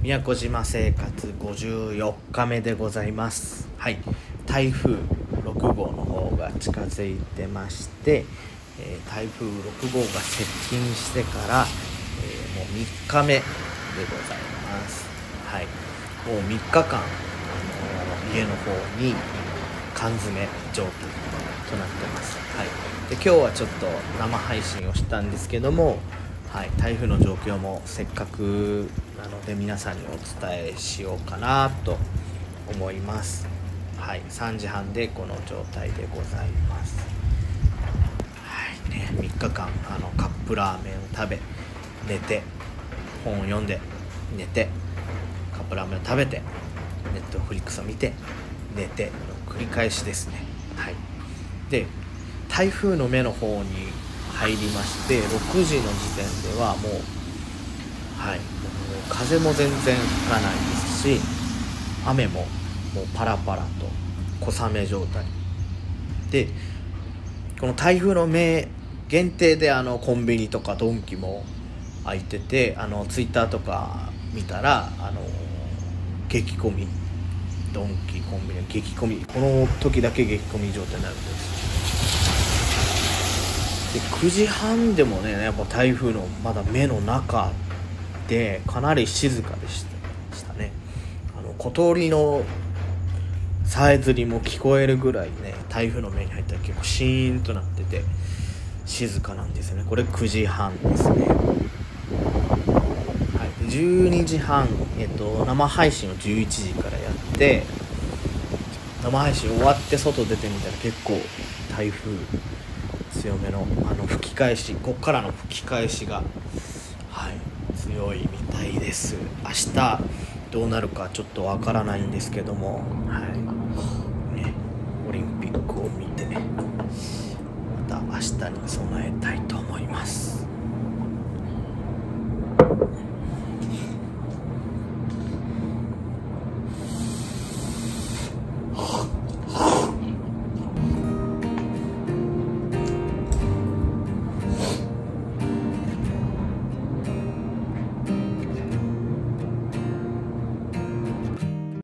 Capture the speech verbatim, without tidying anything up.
宮古島生活ごじゅうよっかめでございます。はい、台風ろくごうの方が近づいてまして、えー、台風ろくごうが接近してから、えー、もうみっかめでございます。はい、もうみっかかん、あのー、家の方に缶詰状態となってます。はい、で今日はちょっと生配信をしたんですけども、はい、台風の状況もせっかくなので皆さんにお伝えしようかなと思います。はい、さんじはんでこの状態でございます。はいね、みっかかんあのカップラーメンを食べ寝て本を読んで寝てカップラーメンを食べてネットフリックスを見て寝ての繰り返しですね。はい、で台風の目の方に入りまして、ろくじの時点ではもう、はい、もう風も全然吹かないですし、雨ももうパラパラと小雨状態で、この台風の目限定であのコンビニとかドンキも開いてて、あのツイッターとか見たらあの激混み、ドンキコンビニの激混み、この時だけ激混み状態になるんです。でくじはんでもね、やっぱ台風のまだ目の中でかなり静かでしたね。あの小鳥のさえずりも聞こえるぐらいね、台風の目に入ったら結構シーンとなってて静かなんですよね。これくじはんですね。はい、じゅうにじはん、えっと、生配信をじゅういちじからやって、生配信終わって外出てみたら結構台風強めのあの吹き返し、こっからの吹き返しが、はい、強いみたいです。明日どうなるかちょっとわからないんですけども、はいね、オリンピックを見てまた明日に備えたいと思います。